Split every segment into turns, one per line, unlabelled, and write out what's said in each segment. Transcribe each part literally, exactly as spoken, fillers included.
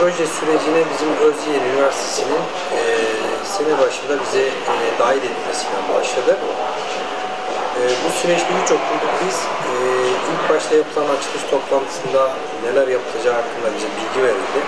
proje sürecine bizim Özyeğin Üniversitesi'nin e, sene başında bize e, dahil etmesiyle başladı. E, bu süreçte üç okulduk biz. E, ilk başta yapılan açılış toplantısında neler yapılacağı hakkında bize bilgi verildi.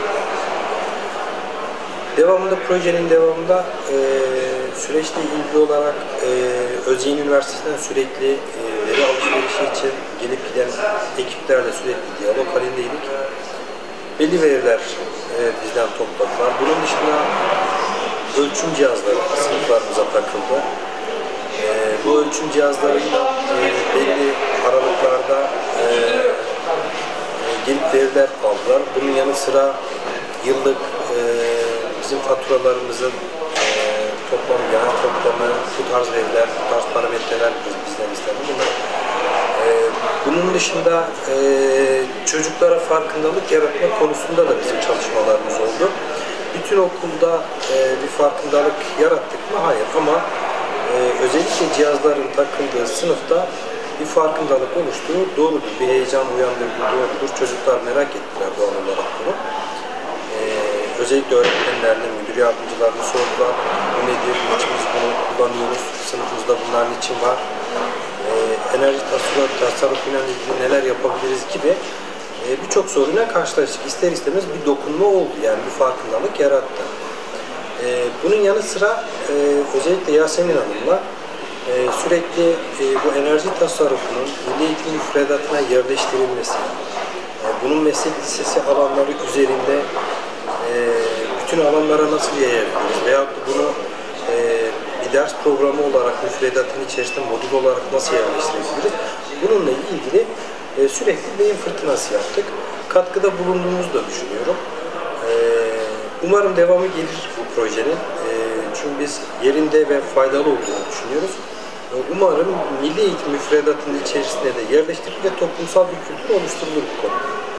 Devamında, projenin devamında e, süreçle ilgili olarak e, Özyeğin Üniversitesi'nden sürekli e, veri alışverişi için gelip giden ekiplerle sürekli diyalog halindeydik. Belli veriler e, bizden topladılar. Bunun dışında ölçüm cihazları sınıflarımıza takıldı. E, bu ölçüm cihazlarıyla e, belli aralıklarda e, e, gelip veriler aldılar. Bunun yanı sıra yıllık e, bizim faturalarımızın e, toplamı, genel toplamı, bu tarz veriler, bu tarz parametreler bizden istendi. Bunlar e, bunun dışında e, çocuklara farkındalık yaratma konusunda da bizim çalışmalarımız oldu. Bütün okulda e, bir farkındalık yarattık mı? Hayır. Ama e, özellikle cihazların takıldığı sınıfta bir farkındalık oluştuğu doğrudur. Bir heyecan uyandırdığı doğrudur. Çocuklar merak ettiler doğal olarak bunu. E, özellikle öğretmenlerle, müdür yardımcılarını sordular. Bu nedir? Niçin biz bunu kullanıyoruz? Sınıfımızda bunlar niçin var? Enerji tasarrufu, tasarrufuyla ilgili neler yapabiliriz gibi e, birçok soruyla karşılaştık. İster istemez bir dokunma oldu, yani bir farkındalık yarattı. E, bunun yanı sıra e, özellikle Yasemin Hanım'la e, sürekli e, bu enerji tasarrufunun milli eğitim müfredatına yerleştirilmesi, e, bunun meslek lisesi alanları üzerinde e, bütün alanlara nasıl yayabiliriz veyahut da bunu e, ders programı olarak müfredatın içerisinde modül olarak nasıl yerleştirebiliriz? Bununla ilgili e, sürekli beyin fırtınası yaptık. Katkıda bulunduğumuzu da düşünüyorum. E, umarım devamı gelir bu projenin. E, çünkü biz yerinde ve faydalı olduğunu düşünüyoruz. E, umarım milli eğitim müfredatının içerisinde de yerleştirilir ve toplumsal bir kültür oluşturulur bu konuda.